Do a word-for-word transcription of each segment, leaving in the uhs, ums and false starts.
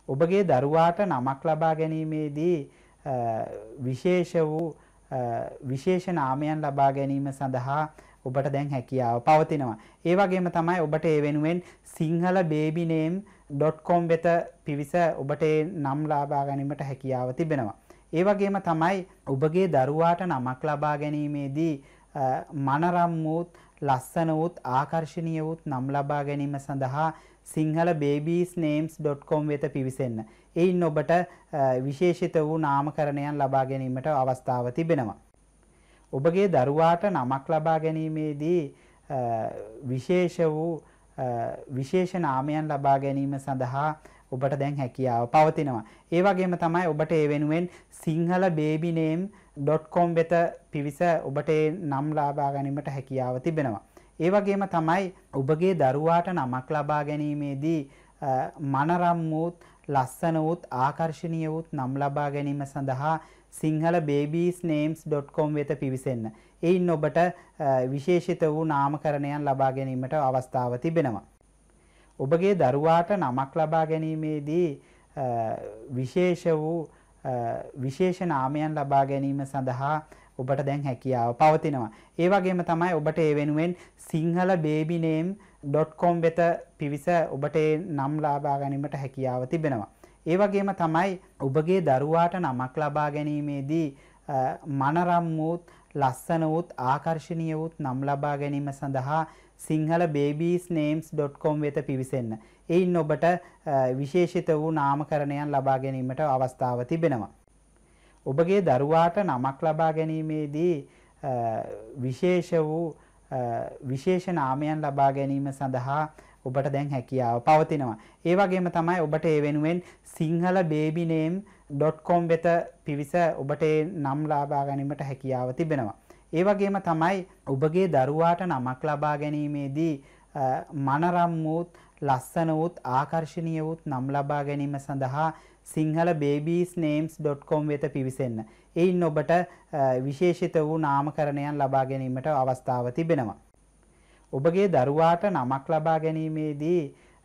ඔබගේ දරුවාට නමක් ලබා ගැනීමේදී විශේෂ වූ විශේෂ නාමයන් ලබා ගැනීම සඳහා ඔබට දැන් හැකියාව පවතිනවා. ඒ වගේම තමයි ඔබට ඒ වෙනුවෙන් Sinhala baby name dot com වෙත පිවිස ඔබට ඒ නම් ලබා ගැනීමට හැකියාව තිබෙනවා. ඒ වගේම තමයි ඔබගේ දරුවාට නමක් ලබා ගැනීමේදී මනරම් වූත් ලස්සන වූත් ආකර්ශනීය වූත් නම් ලබා ගැනීම සඳහා Sinhala babies names dot com වෙත පිවිසෙන්න. එයින් ඔබට විශේෂිත වූ නාමකරණයන් ලබා ගැනීමට අවස්ථාව තිබෙනවා. ඔබගේ දරුවාට නමක් ලබා ගැනීමේදී විශේෂ වූ විශේෂ නාමයන් ලබා ගැනීම සඳහා ඔබට දැන් හැකියාව පවතිනවා. ඒ වගේම තමයි ඔබට ඒ වෙනුවෙන් Sinhala baby name dot com වෙත පිවිස ඔබට ඒ නම් ලබා ගැනීමට හැකියාව තිබෙනවා. ඒ වගේම තමයි ඔබගේ දරුවාට නමක් ලබා ගැනීමේදී මනරම් වූත් ලස්සන වූත් ආකර්ශනීය වූත් නම් ලබා ගැනීම සඳහා Sinhala babies names dot com වෙත පිවිසෙන්න. එයින් ඔබට විශේෂිත වූ නාමකරණයන් ලබා ගැනීමට අවස්ථාව තිබෙනවා. ඔබගේ දරුවාට නමක් ලබා ගැනීමේදී විශේෂ වූ විශේෂ නාමයන් ලබා ගැනීම සඳහා ඔබට දැන් හැකියාව පවතිනවා. ඒ වගේම තමයි ඔබට ඒ වෙනුවෙන් Sinhala baby name dot com වෙත පිවිස ඔබට ඒ නම් ලබා ගැනීමට හැකියාව තිබෙනවා. ඒ වගේම තමයි ඔබගේ දරුවාට නමක් ලබා ගැනීමේදී මනරම් වූත් ලස්සන වූත් ආකර්ශනීය වූත් නම් ලබා ගැනීම සඳහා Sinhala babies names dot com වෙත පිවිසෙන්න. එයින් ඔබට විශේෂිත වූ නාමකරණයන් ලබා ගැනීමට අවස්ථාව තිබෙනවා. ඔබගේ දරුවාට නමක් ලබා ගැනීමේදී විශේෂ වූ විශේෂ නාමයන් ලබා ගැනීම සඳහා ඔබට දැන් හැකියාව පවතිනවා. ඒ වගේම තමයි ඔබට ඒ වෙනුවෙන් Sinhala baby name dot com වෙත පිවිස ඔබට ඒ නම් ලබා ගැනීමට හැකියාව තිබෙනවා. ඒ වගේම තමයි ඔබගේ දරුවාට නමක් ලබා ගැනීමේදී මනරම් වූත් ලස්සන වූත් ආකර්ශනීය වූත් නම් ලබා ගැනීම සඳහා Sinhala babies names dot com වෙත පිවිසෙන්න. එයින් ඔබට විශේෂිත වූ නාමකරණයන් ලබා ගැනීමට අවස්ථාව තිබෙනවා. ඔබගේ දරුවාට නමක් ලබා ගැනීමේදී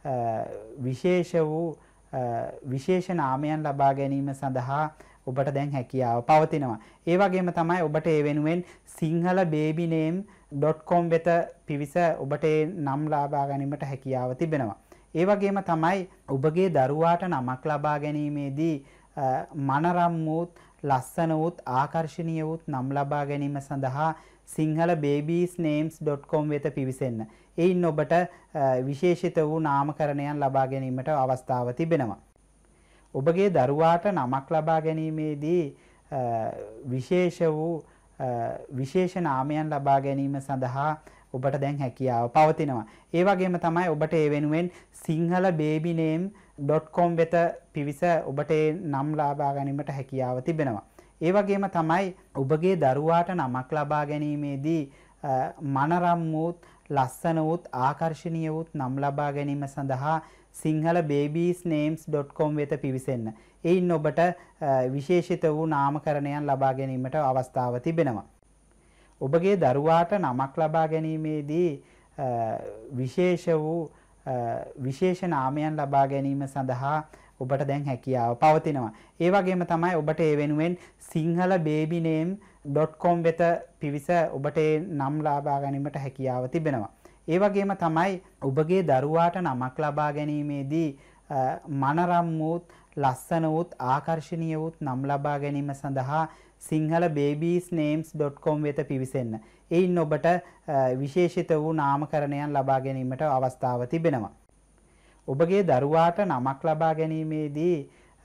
විශේෂ වූ විශේෂ නාමයන් ලබා ගැනීම සඳහා ඔබට දැන් හැකියාව පවතිනවා. ඒ වගේම තමයි ඔබට ඒ වෙනුවෙන් Sinhala baby name dot com වෙත පිවිස ඔබට ඒ නම් ලබා ගැනීමට හැකියාව තිබෙනවා. ඒ වගේම තමයි ඔබගේ දරුවාට නමක් ලබා ගැනීමේදී මනරම් වූත් ලස්සන වූත් ආකර්ශනීය වූත් නම් ලබා ගැනීම සඳහා Sinhala babies names dot com වෙත පිවිසෙන්න. එයින් ඔබට විශේෂිත වූ නාමකරණයන් ලබා ගැනීමට අවස්ථාව තිබෙනවා. ඔබගේ දරුවාට නමක් ලබා ගැනීමේදී විශේෂ වූ විශේෂ නාමයන් ලබා ගැනීම සඳහා ඔබට දැන් හැකියාව පවතිනවා. ඒ වගේම තමයි ඔබට ඒ වෙනුවෙන් Sinhala baby name dot com වෙත පිවිස ඔබට ඒ නම් ලබා ගැනීමට හැකියාව තිබෙනවා. ඒ වගේම තමයි ඔබගේ දරුවාට නමක් ලබා ගැනීමේදී මනරම් වූත් ලස්සන වූත් ආකර්ශනීය වූත් නම් ලබා ගැනීම සඳහා Sinhala babies names dot com වෙත පිවිසෙන්න. එයින් ඔබට විශේෂිත වූ නාමකරණයන් ලබා ගැනීමට අවස්ථාව තිබෙනවා. ඔබගේ දරුවාට නමක් ලබා ගැනීමේදී විශේෂ වූ විශේෂ නාමයන් ලබා ගැනීම සඳහා ඔබට දැන් හැකියාව පවතිනවා. ඒ වගේම තමයි ඔබට ඒ වෙනුවෙන් Sinhala baby name dot com වෙත පිවිස ඔබට ඒ නම් ලබා ගැනීමට හැකියාව තිබෙනවා. ඒ වගේම තමයි ඔබගේ දරුවාට නමක් ලබා ගැනීමේදී මනරම් වූත් ලස්සන වූත් ආකර්ශනීය වූත් නම් ලබා ගැනීම සඳහා Sinhala babies names dot com වෙත පිවිසෙන්න. එයින් ඔබට විශේෂිත වූ නාමකරණයන් ලබා ගැනීමට අවස්ථාව තිබෙනවා. ඔබගේ දරුවාට නමක් ලබා ගැනීමේදී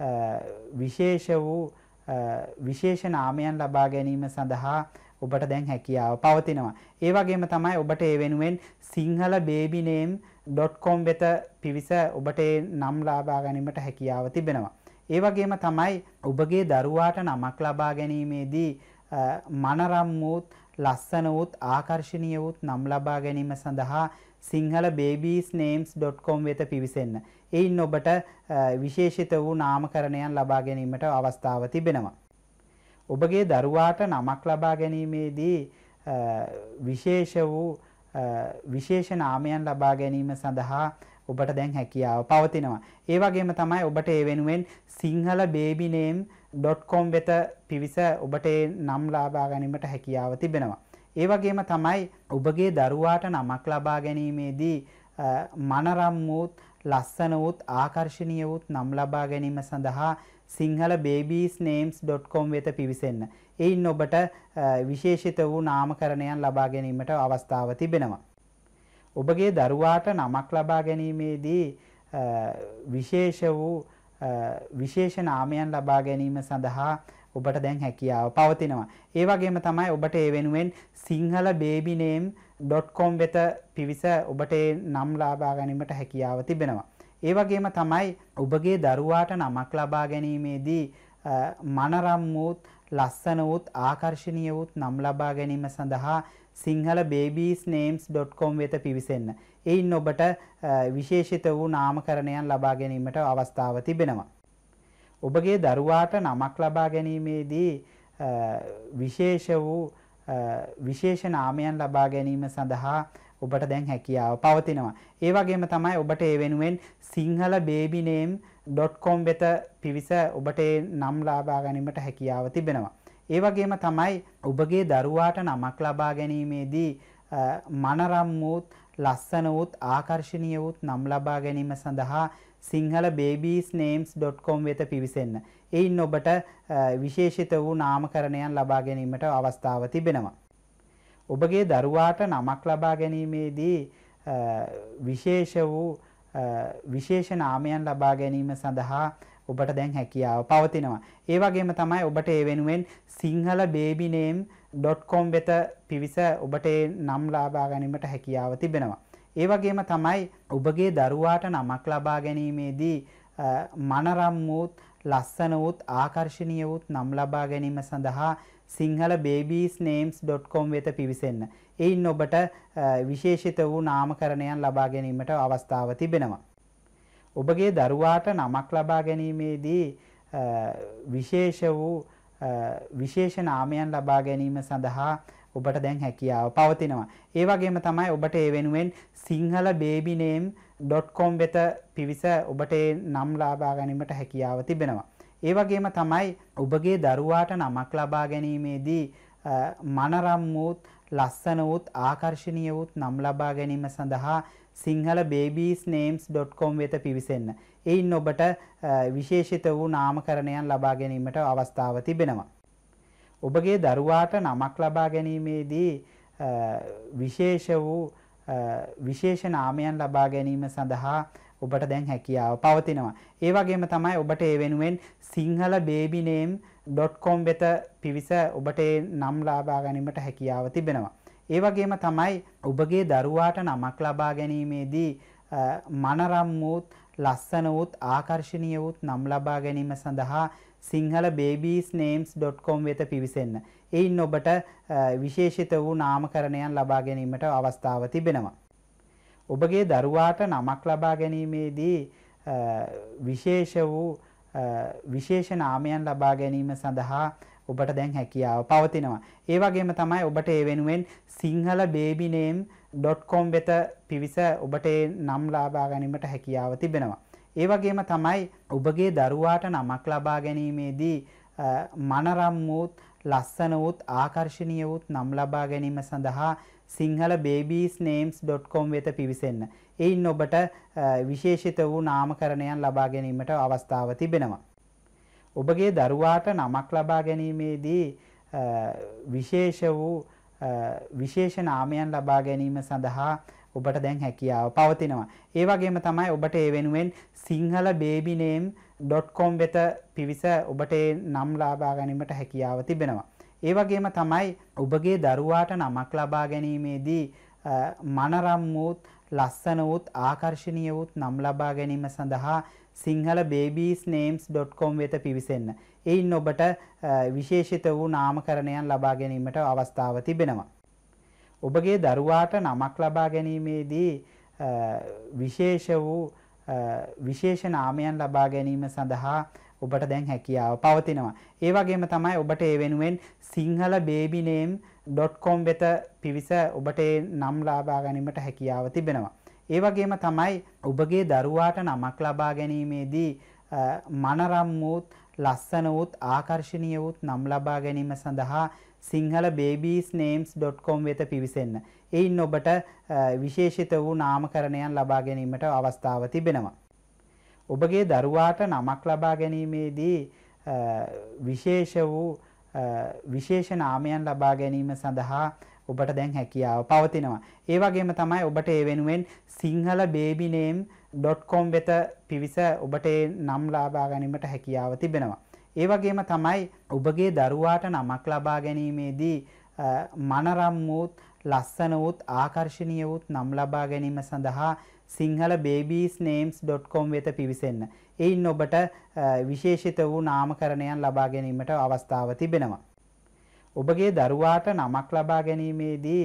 විශේෂ වූ විශේෂ නාමයන් ලබා ගැනීම සඳහා ඔබට දැන් හැකියාව පවතිනවා. ඒ වගේම තමයි ඔබට ඒ වෙනුවෙන් Sinhala baby name dot com වෙත පිවිස ඔබට ඒ නම් ලබා ගැනීමට හැකියාව තිබෙනවා. ඒ වගේම තමයි ඔබගේ දරුවාට නමක් ලබා ගැනීමේදී මනරම් වූත් ලස්සන වූත් ආකර්ශනීය වූත් නම් ලබා ගැනීම සඳහා Sinhala babies names dot com වෙත පිවිසෙන්න. එයින් ඔබට විශේෂිත වූ නාමකරණයන් ලබා ගැනීමට අවස්ථාව තිබෙනවා. ඔබගේ දරුවාට නමක් ලබා ගැනීමේදී විශේෂ වූ විශේෂ නාමයන් ලබා ගැනීම සඳහා ඔබට දැන් හැකියාව පවතිනවා. ඒ වගේම තමයි ඔබට ඒ වෙනුවෙන් Sinhala baby name dot com වෙත පිවිස ඔබට ඒ නම් ලබා ගැනීමට හැකියාව තිබෙනවා. ඒ වගේම තමයි ඔබගේ දරුවාට නමක් ලබා ගැනීමේදී මනරම් වූත් ලස්සන වූත් ආකර්ශනීය වූත් නම් ලබා ගැනීම සඳහා Sinhala babies names dot com වෙත පිවිසෙන්න. එයින් ඔබට විශේෂිත වූ නාමකරණයන් ලබා ගැනීමට අවස්ථාව තිබෙනවා. ඔබගේ දරුවාට නමක් ලබා ගැනීමේදී විශේෂ වූ විශේෂ නාමයන් ලබා ගැනීම සඳහා ඔබට දැන් හැකියාව පවතිනවා. ඒ වගේම තමයි ඔබට ඒ වෙනුවෙන් Sinhala baby name dot com වෙත පිවිස ඔබට ඒ නම් ලබා ගැනීමට හැකියාව තිබෙනවා. ඒ වගේම තමයි ඔබගේ දරුවාට නමක් ලබා ගැනීමේදී මනරම් වූත් ලස්සන වූත් ආකර්ශනීය වූත් නම් ලබා ගැනීම සඳහා Sinhala babies names dot com වෙත පිවිසෙන්න. එයින් ඔබට විශේෂිත වූ නාමකරණයන් ලබා ගැනීමට අවස්ථාව තිබෙනවා. ඔබගේ දරුවාට නමක් ලබා ගැනීමේදී විශේෂ වූ විශේෂ නාමයන් ලබා ගැනීම සඳහා ඔබට දැන් හැකියාව පවතිනවා. ඒ වගේම තමයි ඔබට ඒ වෙනුවෙන් Sinhala baby name dot com වෙත පිවිස ඔබට ඒ නම් ලබා ගැනීමට හැකියාව තිබෙනවා. ඒ වගේම තමයි ඔබගේ දරුවාට නමක් ලබා ගැනීමේදී මනරම් වූත් ලස්සන වූත් ආකර්ශනීය වූත් නම් ලබා ගැනීම සඳහා Sinhala babies names dot com වෙත පිවිසෙන්න. එයින් ඔබට විශේෂිත වූ නාමකරණයන් ලබා ගැනීමට අවස්ථාව තිබෙනවා. ඔබගේ දරුවාට නමක් ලබා ගැනීමේදී විශේෂ වූ විශේෂ නාමයන් ලබා ගැනීම සඳහා ඔබට දැන් හැකියාව පවතිනවා. ඒ වගේම තමයි ඔබට ඒ වෙනුවෙන් Sinhala baby name dot com වෙත පිවිස ඔබට ඒ නම් ලබා ගැනීමට හැකියාව තිබෙනවා. ඒ වගේම තමයි ඔබගේ දරුවාට නමක් ලබා ගැනීමේදී මනරම් වූත් ලස්සන වූත් ආකර්ශනීය වූත් නම් ලබා ගැනීම සඳහා Sinhala babies names dot com වෙත පිවිසෙන්න. එයින් ඔබට විශේෂිත වූ නාමකරණයන් ලබා ගැනීමට අවස්ථාව තිබෙනවා. ඔබගේ දරුවාට නමක් ලබා ගැනීමේදී විශේෂ වූ විශේෂ නාමයන් ලබා ගැනීම සඳහා ඔබට දැන් හැකියාව පවතිනවා. ඒ වගේම තමයි ඔබට ඒ වෙනුවෙන් Sinhala baby name dot com වෙත පිවිස ඔබට ඒ නම් ලබා ගැනීමට හැකියාව තිබෙනවා. ඒ වගේම තමයි ඔබගේ දරුවාට නමක් ලබා ගැනීමේදී මනරම් වූත් ලස්සන වූත් ආකර්ශනීය වූත් නම් ලබා ගැනීම සඳහා Sinhala babies names dot com වෙත පිවිසෙන්න. එයින් ඔබට විශේෂිත වූ නාමකරණයන් ලබා ගැනීමට අවස්ථාව තිබෙනවා. ඔබගේ දරුවාට නමක් ලබා ගැනීමේදී විශේෂ වූ විශේෂ නාමයන් ලබා ගැනීම සඳහා ඔබට දැන් හැකියාව පවතිනවා. ඒ වගේම තමයි ඔබට ඒ වෙනුවෙන් සිංහල baby name. .com වෙත පිවිස ඔබට ඒ නම් ලබා ගැනීමට හැකියාව තිබෙනවා. ඒ වගේම තමයි ඔබගේ දරුවාට නමක් ලබා ගැනීමේදී මනරම් වූත් ලස්සන වූත් ආකර්ශනීය වූත් නම් ලබා ගැනීම සඳහා Sinhala babies names dot com වෙත පිවිසෙන්න. එයින් ඔබට විශේෂිත වූ නාමකරණයන් ලබා ගැනීමට අවස්ථාව තිබෙනවා. ඔබගේ දරුවාට නමක් ලබා ගැනීමේදී විශේෂ වූ විශේෂ නාමයන් ලබා ගැනීම සඳහා ඔබට දැන් හැකියාව පවතිනවා. ඒ වගේම තමයි ඔබට ඒ වෙනුවෙන් Sinhala baby name dot com වෙත පිවිස ඔබට ඒ නම් ලබා ගැනීමට හැකියාව තිබෙනවා. ඒ වගේම තමයි ඔබගේ දරුවාට නමක් ලබා ගැනීමේදී මනරම් වූත් ලස්සන වූත් ආකර්ශනීය වූත් නම් ලබා ගැනීම සඳහා Sinhala babies names dot com වෙත පිවිසෙන්න. එයින් ඔබට විශේෂිත වූ නාමකරණයන් ලබා ගැනීමට අවස්ථාව තිබෙනවා. ඔබගේ දරුවාට නමක් ලබා ගැනීමේදී විශේෂ වූ විශේෂ නාමයන් ලබා ගැනීම සඳහා ඔබට දැන් හැකියාව පවතිනවා. ඒ වගේම තමයි ඔබට ඒ වෙනුවෙන් Sinhala baby name dot com වෙත පිවිස ඔබට ඒ නම් ලබා ගැනීමට හැකියාව තිබෙනවා. ඒ වගේම තමයි ඔබගේ දරුවාට නමක් ලබා ගැනීමේදී මනරම් වූත් ලස්සන වූත් ආකර්ශනීය වූත් නම් ලබා ගැනීම සඳහා Sinhala babies names dot com වෙත පිවිසෙන්න. එයින් ඔබට විශේෂිත වූ නාමකරණයන් ලබා ගැනීමට අවස්ථාව තිබෙනවා. ඔබගේ දරුවාට නමක් ලබා ගැනීමේදී විශේෂ වූ විශේෂ නාමයන් ලබා ගැනීම සඳහා ඔබට දැන් හැකියාව පවතිනවා. ඒ වගේම තමයි ඔබට ඒ වෙනුවෙන් Sinhala baby name dot com වෙත පිවිස ඔබට ඒ නම් ලබා ගැනීමට හැකියාව තිබෙනවා. ඒ වගේම තමයි ඔබගේ දරුවාට නමක් ලබා ගැනීමේදී මනරම් වූත් ලස්සන වූත් ආකර්ශනීය වූත් නම් ලබා ගැනීම සඳහා Sinhala babies names dot com වෙත පිවිසෙන්න. එයින් ඔබට විශේෂිත වූ නාමකරණයන් ලබා ගැනීමට අවස්ථාව තිබෙනවා. ඔබගේ දරුවාට නමක් ලබා ගැනීමේදී විශේෂ වූ විශේෂ නාමයන් ලබා ගැනීම සඳහා ඔබට දැන් හැකියාව පවතිනවා. ඒ වගේම තමයි ඔබට ඒ වෙනුවෙන් Sinhala baby name dot com වෙත පිවිස ඔබට ඒ නම් ලබා ගැනීමට හැකියාව තිබෙනවා. ඒ වගේම තමයි ඔබගේ දරුවාට නමක් ලබා ගැනීමේදී මනරම් වූත් ලස්සන වූත් ආකර්ශනීය වූත් නම් ලබා ගැනීම සඳහා Sinhala babies names dot com වෙත පිවිසෙන්න. එයින් ඔබට විශේෂිත වූ නාමකරණයන් ලබා ගැනීමට අවස්ථාව තිබෙනවා. ඔබගේ දරුවාට නමක් ලබා ගැනීමේදී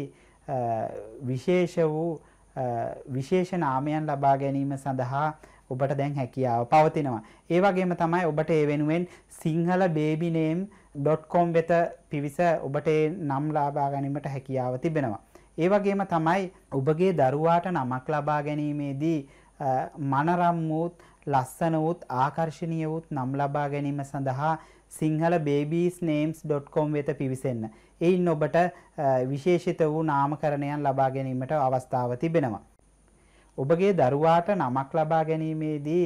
විශේෂ වූ විශේෂ නාමයන් ලබා ගැනීම සඳහා ඔබට දැන් හැකියාව පවතිනවා. ඒ වගේම තමයි ඔබට ඒ වෙනුවෙන් Sinhala baby name dot com වෙත පිවිස ඔබට ඒ නම් ලබා ගැනීමට හැකියාව තිබෙනවා. ඒ වගේම තමයි ඔබගේ දරුවාට නමක් ලබා ගැනීමේදී මනරම් වූත් ලස්සන වූත් ආකර්ශනීය වූත් නම් ලබා ගැනීම සඳහා Sinhala babies names dot com වෙත පිවිසෙන්න. එයින් ඔබට විශේෂිත වූ නාමකරණයන් ලබා ගැනීමට අවස්ථාව තිබෙනවා. ඔබගේ දරුවාට නමක් ලබා ගැනීමේදී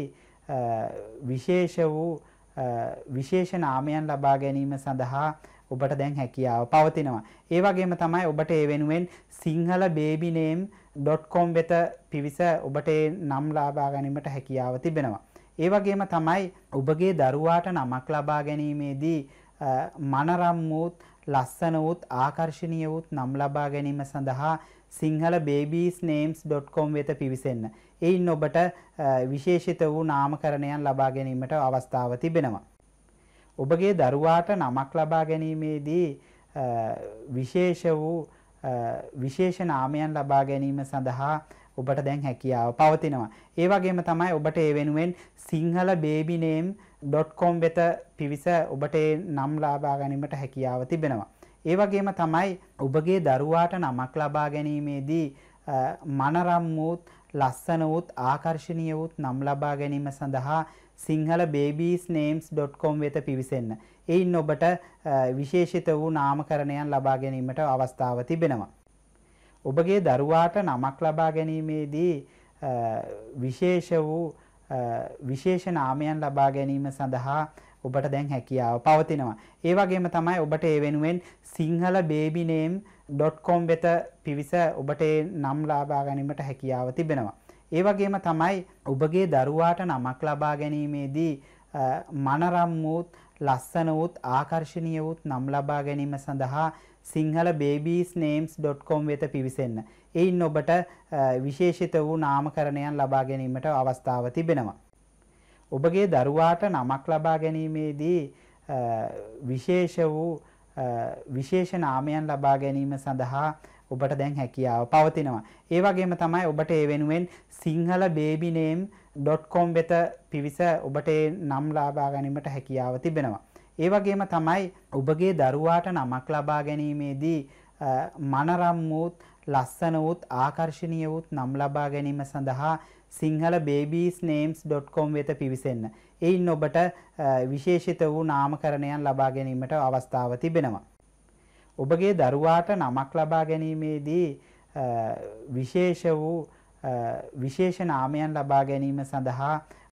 විශේෂ වූ විශේෂ නාමයන් ලබා ගැනීම සඳහා ඔබට දැන් හැකියාව පවතිනවා. ඒ වගේම තමයි ඔබට ඒ වෙනුවෙන් Sinhala baby name dot com වෙත පිවිස ඔබට ඒ නම් ලබා ගැනීමට හැකියාව තිබෙනවා. ඒ වගේම තමයි ඔබගේ දරුවාට නමක් ලබා ගැනීමේදී මනරම් වූත් ලස්සන වූත් ආකර්ශනීය වූත් නම් ලබා ගැනීම සඳහා Sinhala babies names dot com වෙත පිවිසෙන්න. එයින් ඔබට විශේෂිත වූ නාමකරණයන් ලබා ගැනීමට අවස්ථාව තිබෙනවා. ඔබගේ දරුවාට නමක් ලබා ගැනීමේදී විශේෂ වූ විශේෂ නාමයන් ලබා ගැනීම සඳහා ඔබට දැන් හැකියාව පවතිනවා. ඒ වගේම තමයි ඔබට ඒ වෙනුවෙන් Sinhala baby name dot com වෙත පිවිස ඔබට ඒ නම් ලබා ගැනීමට හැකියාව තිබෙනවා. ඒ වගේම තමයි ඔබගේ දරුවාට නමක් ලබා ගැනීමේදී මනරම් වූත් ලස්සන වූත් ආකර්ශනීය වූත් නම් ලබා ගැනීම සඳහා Sinhala babies names dot com වෙත පිවිසෙන්න. එයින් ඔබට විශේෂිත වූ නාමකරණයන් ලබා ගැනීමට අවස්ථාව තිබෙනවා. ඔබගේ දරුවාට නමක් ලබා ගැනීමේදී විශේෂ වූ විශේෂ නාමයන් ලබා ගැනීම සඳහා ඔබට දැන් හැකියාව පවතිනවා. ඒ වගේම තමයි ඔබට ඒ වෙනුවෙන් Sinhala baby name dot com වෙත පිවිස ඔබට ඒ නම් ලබා ගැනීමට හැකියාව තිබෙනවා. ඒ වගේම තමයි ඔබගේ දරුවාට නමක් ලබා ගැනීමේදී මනරම් වූත් ලස්සන වූත් ආකර්ශනීය වූත් නම් ලබා ගැනීම සඳහා Sinhala babies names dot com වෙත පිවිසෙන්න. එයින් ඔබට විශේෂිත වූ නාමකරණයන් ලබා ගැනීමට අවස්ථාව තිබෙනවා. ඔබගේ දරුවාට නමක් ලබා ගැනීමේදී විශේෂ වූ විශේෂ නාමයන් ලබා ගැනීම සඳහා ඔබට දැන් හැකියාව පවතිනවා. ඒ වගේම තමයි ඔබට ඒ වෙනුවෙන් Sinhala baby name dot com වෙත පිවිස ඔබට ඒ නම් ලබා ගැනීමට හැකියාව තිබෙනවා. ඒ වගේම තමයි ඔබගේ දරුවාට නමක් ලබා ගැනීමේදී මනරම් වූත් ලස්සන වූත් ආකර්ශනීය වූත් නම් ලබා ගැනීම සඳහා Sinhala babies names dot com වෙත පිවිසෙන්න. එයින් ඔබට විශේෂිත වූ නාමකරණයන් ලබා ගැනීමට අවස්ථාව තිබෙනවා. ඔබගේ දරුවාට නමක් ලබා ගැනීමේදී විශේෂ වූ විශේෂ නාමයන් ලබා ගැනීම සඳහා